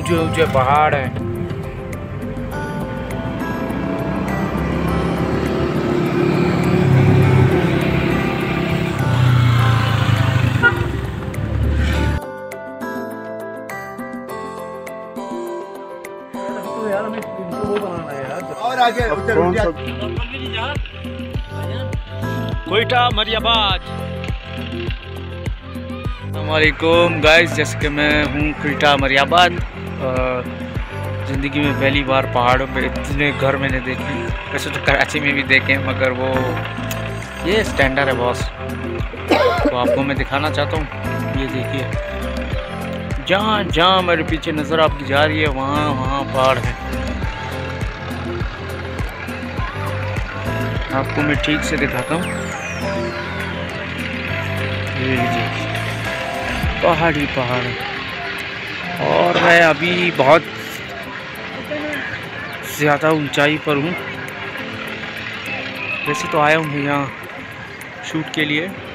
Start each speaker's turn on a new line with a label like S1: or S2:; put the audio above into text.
S1: ऊंचे ऊंचे पहाड़ हैं।
S2: और आगे
S1: कोयटा मरियाबाद। अस्सलामुअलैकुम गाइस, जैसे कि मैं हूँ कोयटा मरियाबाद। ज़िंदगी में पहली बार पहाड़ों पे इतने घर मैंने देखे। वैसे तो कराची में भी देखे मगर वो ये स्टैंडर्ड है बॉस। तो आपको मैं दिखाना चाहता हूँ। ये देखिए, जहाँ जहाँ मेरे पीछे नज़र आपकी जा रही है वहाँ वहाँ पहाड़ है। आपको मैं ठीक से दिखाता हूँ। ये लीजिए, पहाड़ी पहाड़ है। और मैं अभी बहुत ज़्यादा ऊंचाई पर हूँ। वैसे तो आया हूँ यहाँ शूट के लिए।